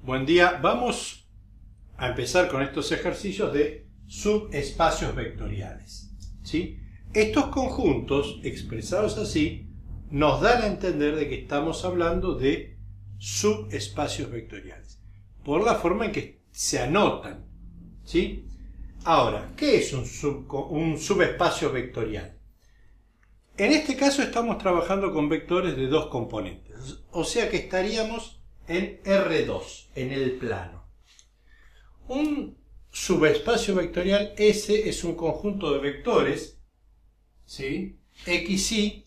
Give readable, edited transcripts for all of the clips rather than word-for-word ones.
Buen día. Vamos a empezar con estos ejercicios de subespacios vectoriales. ¿Sí? Estos conjuntos, expresados así, nos dan a entender de que estamos hablando de subespacios vectoriales, por la forma en que se anotan. ¿Sí? Ahora, ¿qué es un subespacio vectorial? En este caso estamos trabajando con vectores de dos componentes, o sea que estaríamos en R2, en el plano. Un subespacio vectorial S es un conjunto de vectores, ¿sí? XY,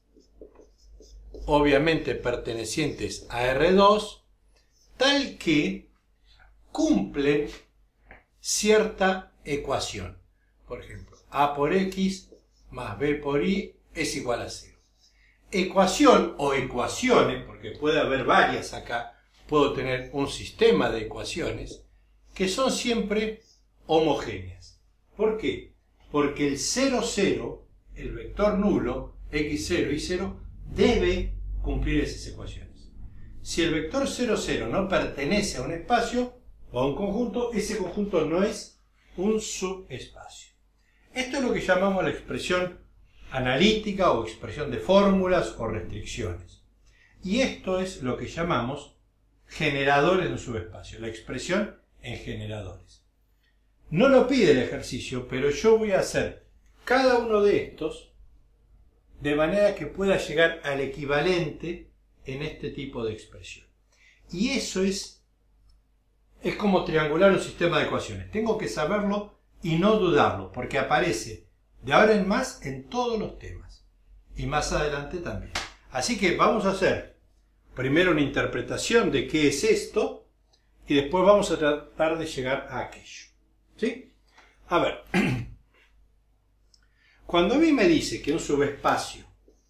obviamente pertenecientes a R2, tal que cumplen cierta ecuación. Por ejemplo, A por X más B por Y es igual a 0. Ecuación o ecuaciones, porque puede haber varias acá, puedo tener un sistema de ecuaciones que son siempre homogéneas. ¿Por qué? Porque el 0, 0, el vector nulo, x0 y 0, debe cumplir esas ecuaciones. Si el vector 0, 0 no pertenece a un espacio o a un conjunto, ese conjunto no es un subespacio. Esto es lo que llamamos la expresión analítica o expresión de fórmulas o restricciones. Y esto es lo que llamamos generadores de un subespacio, la expresión en generadores. No lo pide el ejercicio, pero yo voy a hacer cada uno de estos de manera que pueda llegar al equivalente en este tipo de expresión. Y eso es como triangular un sistema de ecuaciones. Tengo que saberlo y no dudarlo, porque aparece de ahora en más en todos los temas. Y más adelante también. Así que vamos a hacer primero una interpretación de qué es esto y después vamos a tratar de llegar a aquello. ¿Sí? A ver. Cuando a mí me dice que un subespacio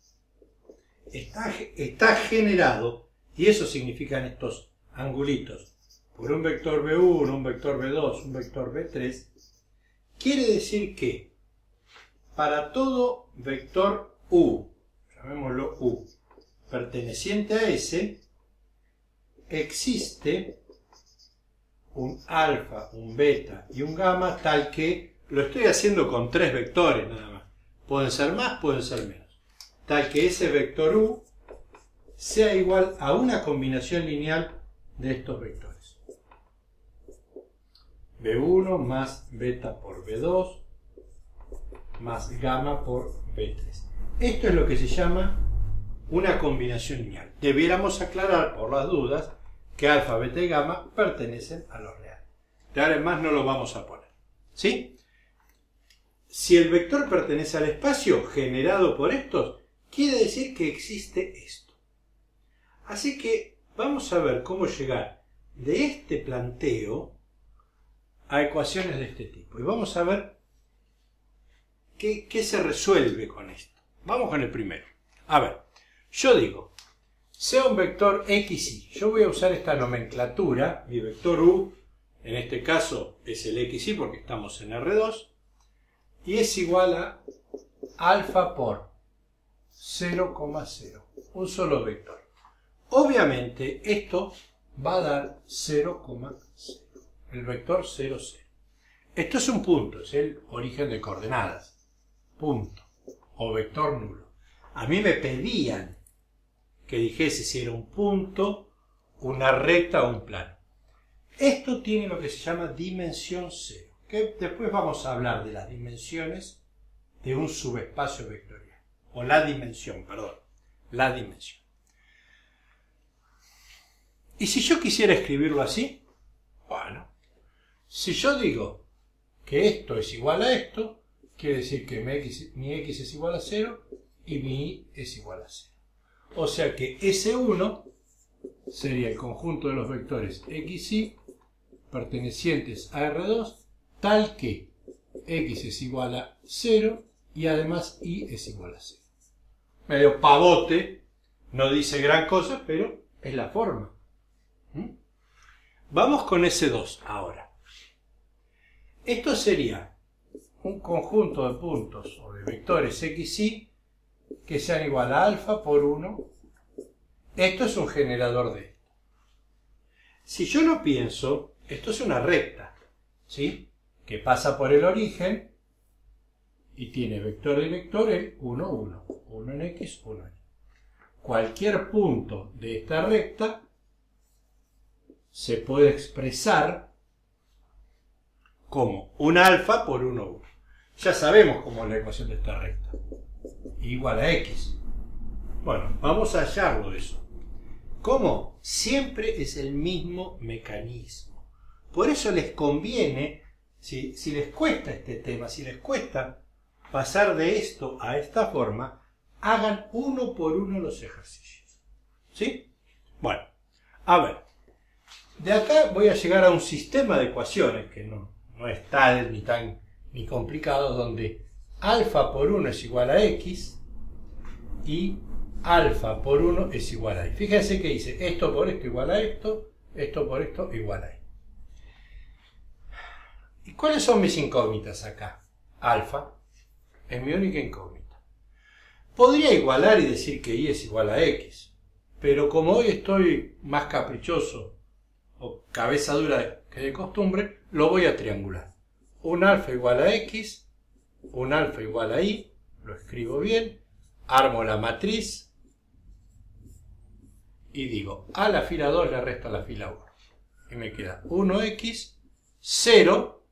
está generado, y eso significan estos angulitos, por un vector B1, un vector B2, un vector B3, quiere decir que para todo vector U, llamémoslo U, perteneciente a S, existe un alfa, un beta y un gamma, tal que, lo estoy haciendo con tres vectores nada más, pueden ser más, pueden ser menos, tal que ese vector U sea igual a una combinación lineal de estos vectores. B1 más beta por B2 más gamma por B3. Esto es lo que se llama una combinación lineal. Debiéramos aclarar por las dudas que alfa, beta y gamma pertenecen a los reales. De ahora en más no lo vamos a poner. ¿Sí? Si el vector pertenece al espacio generado por estos, quiere decir que existe esto. Así que vamos a ver cómo llegar de este planteo a ecuaciones de este tipo. Y vamos a ver qué se resuelve con esto. Vamos con el primero. A ver, yo digo, sea un vector XY. Yo voy a usar esta nomenclatura. Mi vector U, en este caso, es el XY porque estamos en R2. Y es igual a alfa por 0,0. Un solo vector. Obviamente, esto va a dar 0,0. El vector 0, 0. Esto es un punto, es el origen de coordenadas. Punto. O vector nulo. A mí me pedían que dijese si era un punto, una recta o un plano. Esto tiene lo que se llama dimensión 0. Que después vamos a hablar de las dimensiones de un subespacio vectorial. O la dimensión, perdón. La dimensión. ¿Y si yo quisiera escribirlo así? Bueno, si yo digo que esto es igual a esto, quiere decir que mi x es igual a 0 y mi y es igual a 0. O sea que S1 sería el conjunto de los vectores XY pertenecientes a R2, tal que x es igual a 0 y además y es igual a 0. Medio pavote, no dice gran cosa, pero es la forma. Vamos con S2 ahora. Esto sería un conjunto de puntos o de vectores XY que sean igual a alfa por 1. Esto es un generador de esto. Si yo lo pienso, esto es una recta, ¿sí? Que pasa por el origen y tiene vector y vector el 1, 1. 1 en X, 1 en Y. Cualquier punto de esta recta se puede expresar como un alfa por 1, 1. Ya sabemos cómo es la ecuación de esta recta. Igual a X. Bueno, vamos a hallarlo eso. ¿Cómo? Siempre es el mismo mecanismo. Por eso les conviene, si les cuesta este tema, si les cuesta pasar de esto a esta forma, hagan uno por uno los ejercicios. ¿Sí? Bueno, a ver. De acá voy a llegar a un sistema de ecuaciones que no es tal ni complicado, donde alfa por 1 es igual a X y alfa por 1 es igual a Y. Fíjense que dice esto por esto igual a esto por esto igual a Y. ¿Y cuáles son mis incógnitas acá? Alfa es mi única incógnita. Podría igualar y decir que Y es igual a X, pero como hoy estoy más caprichoso o cabeza dura que de costumbre, lo voy a triangular. Un alfa igual a X, un alfa igual a Y, lo escribo bien, armo la matriz y digo a la fila 2 le resto a la fila 1. Y me queda 1x, 0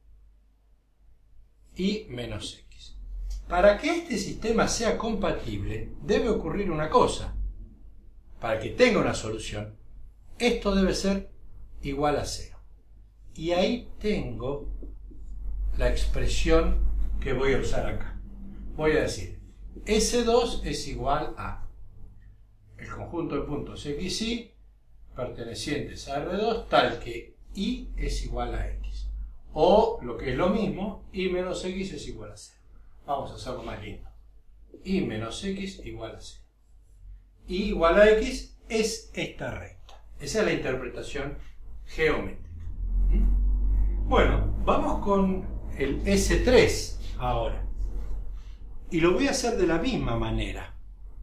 y menos x. Para que este sistema sea compatible, debe ocurrir una cosa. Para que tenga una solución, esto debe ser igual a 0. Y ahí tengo la expresión que voy a usar acá. Voy a decir, S2 es igual a el conjunto de puntos X, Y pertenecientes a R2, tal que Y es igual a X. O, lo que es lo mismo, Y menos X es igual a 0. Vamos a hacerlo más lindo. Y menos X igual a 0. Y igual a X es esta recta. Esa es la interpretación geométrica. Bueno, vamos con el S3 ahora. Y lo voy a hacer de la misma manera.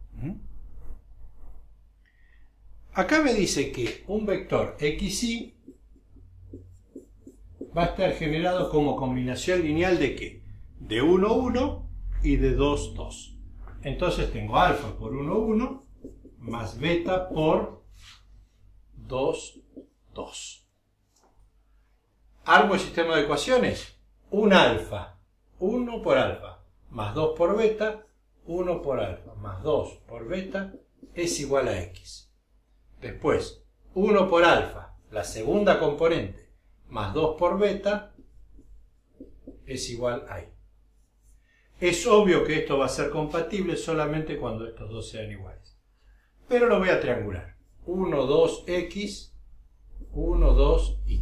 Acá me dice que un vector XY va a estar generado como combinación lineal ¿de qué? De 1, 1 y de 2, 2. Entonces tengo alfa por 1, 1 más beta por 2, 2. Armo el sistema de ecuaciones. Un alfa, 1 por alfa, más 2 por beta, 1 por alfa, más 2 por beta, es igual a X. Después, 1 por alfa, la segunda componente, más 2 por beta, es igual a Y. Es obvio que esto va a ser compatible solamente cuando estos dos sean iguales. Pero lo voy a triangular. 1, 2, X, 1, 2, Y.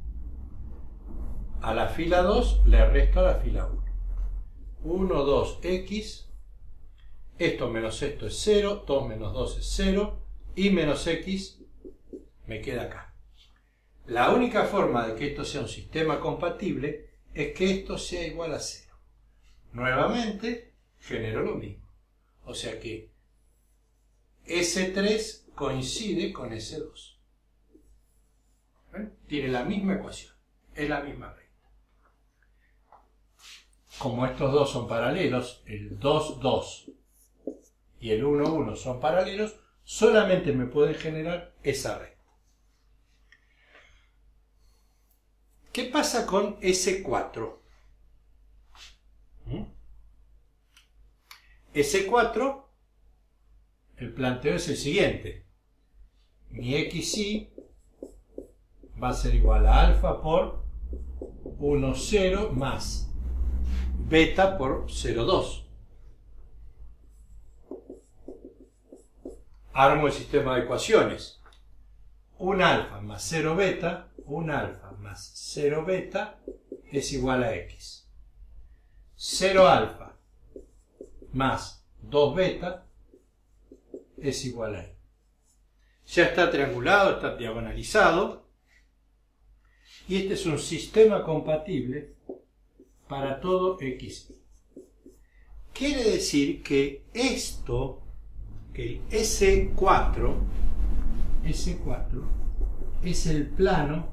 A la fila 2 le resto a la fila 1. 1, 2, X. Esto menos esto es 0. 2 menos 2 es 0. Y menos X me queda acá. La única forma de que esto sea un sistema compatible es que esto sea igual a 0. Nuevamente, genero lo mismo. O sea que S3 coincide con S2. ¿Ven? Tiene la misma ecuación. Es la misma recta. Como estos dos son paralelos, el 2, 2 y el 1, 1 son paralelos, solamente me pueden generar esa recta. ¿Qué pasa con S4? S4, el planteo es el siguiente. Mi XY va a ser igual a alfa por 1, 0 más beta por 0, 2. Armo el sistema de ecuaciones. Un alfa más 0 beta, un alfa más 0 beta es igual a X. 0 alfa más 2 beta es igual a Y. Ya está triangulado, está diagonalizado. Y este es un sistema compatible para todo X. Quiere decir que esto, que el S4 es el plano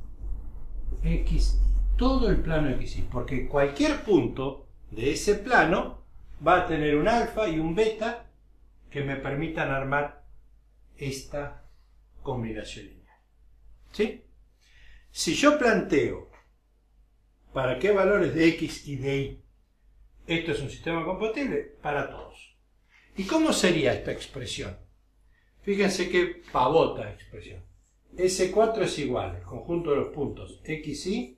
X, todo el plano XY, porque cualquier punto de ese plano va a tener un alfa y un beta que me permitan armar esta combinación lineal. ¿Sí? Si yo planteo para qué valores de X y de Y esto es un sistema compatible, para todos. ¿Y cómo sería esta expresión? Fíjense qué pavota expresión. S4 es igual, el conjunto de los puntos XY,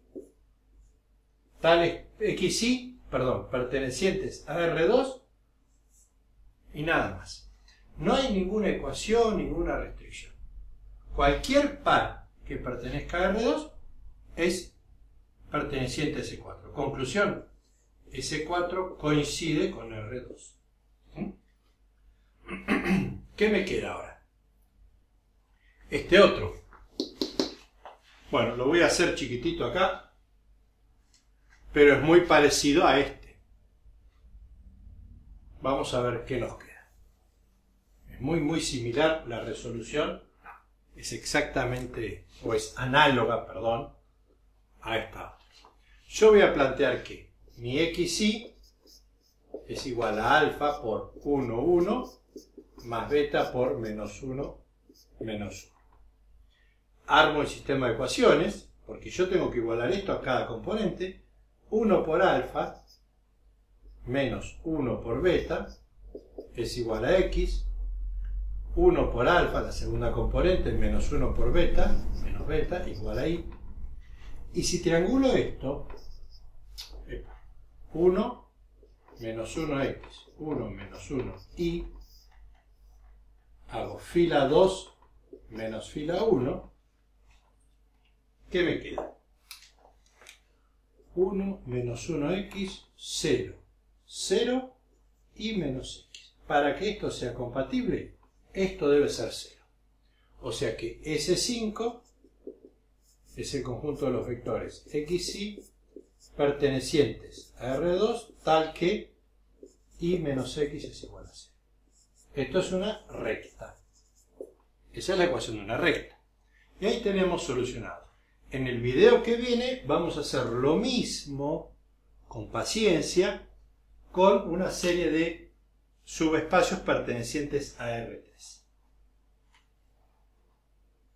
pertenecientes a R2 y nada más. No hay ninguna ecuación, ninguna restricción. Cualquier par que pertenezca a R2 es perteneciente a S4. Conclusión, S4 coincide con R2. ¿Qué me queda ahora? Este otro. Bueno, lo voy a hacer chiquitito acá, pero es muy parecido a este. Vamos a ver qué nos queda. Es muy similar la resolución. Es exactamente, o es análoga, perdón, a esta otra. Yo voy a plantear que mi XY es igual a alfa por 1, 1, más beta por menos 1, menos 1. Armo el sistema de ecuaciones, porque yo tengo que igualar esto a cada componente. 1 por alfa menos 1 por beta es igual a X. 1 por alfa, la segunda componente, menos 1 por beta, menos beta, igual a Y. Y si triangulo esto, 1 menos 1x, 1 menos 1 y, hago fila 2 menos fila 1, ¿qué me queda? 1 menos 1x, 0, 0 y menos x. Para que esto sea compatible, esto debe ser 0. O sea que S5 es el conjunto de los vectores XY pertenecientes a R2 tal que Y menos X es igual a 0. Esto es una recta. Esa es la ecuación de una recta. Y ahí tenemos solucionado. En el video que viene vamos a hacer lo mismo con paciencia con una serie de subespacios pertenecientes a RT.